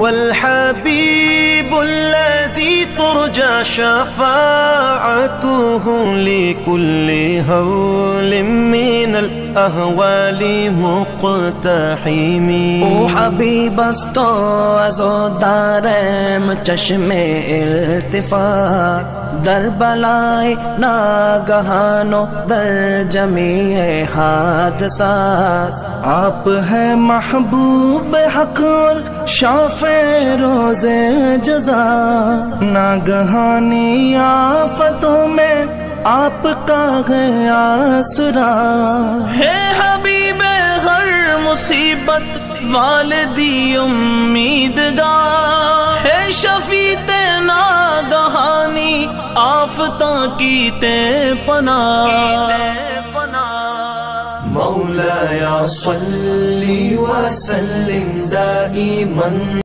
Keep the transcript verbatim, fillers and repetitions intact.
هو الحبيب الذي ترجى شفاعته لكل هول من الأهوال مقتحم. او حبیب است و عزادارم چشم التفات در بلائے ناگہان و در جمیع حادثات. آپ ہے محبوب حق اور شافع روز جزا، ناگہانی آفتوں میں آپ کا ہے آسرا. ہے حبیب ہر مصیبت والدی امیدگار، ہے شفیع ناگہانی آفتاں کی تے پناہ. مولایا صلی وسلم دائما